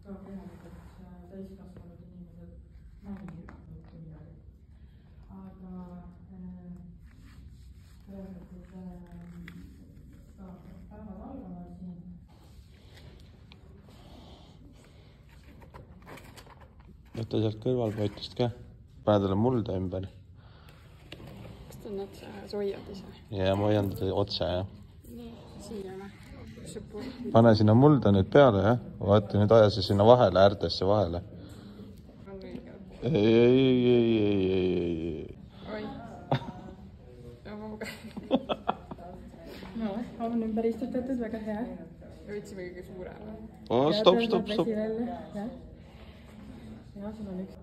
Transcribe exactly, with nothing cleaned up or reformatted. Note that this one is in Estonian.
ka tegelikult täiskasvanud inimesed mängivad midagi. Aga räägitud ka päevad algavad siin. Võta sealt kõrvalpoitist ka. Pane talle mulda ümber. Kas ta on otse? Sa hoiad ise? Ja ma hoian teda otse, jah. Nii, siia või? Pane sinna mulda nüüd peale, jah. Vaata, nüüd aja see sinna vahele, äärtesse vahele. Ei, ei, ei, ei, ei, ei, ei. Oi. No, on ümber istutatud, väga hea. Võtsime kõige suurema. Oh, stop, stop, stop. Ja, ja, sul on üks.